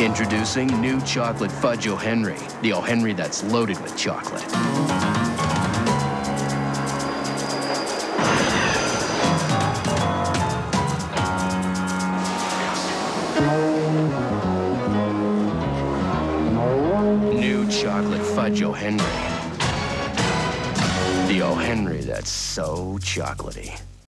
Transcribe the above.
Introducing new chocolate Fudge O'Henry, the O'Henry that's loaded with chocolate. New chocolate Fudge O'Henry, the O'Henry that's so chocolatey.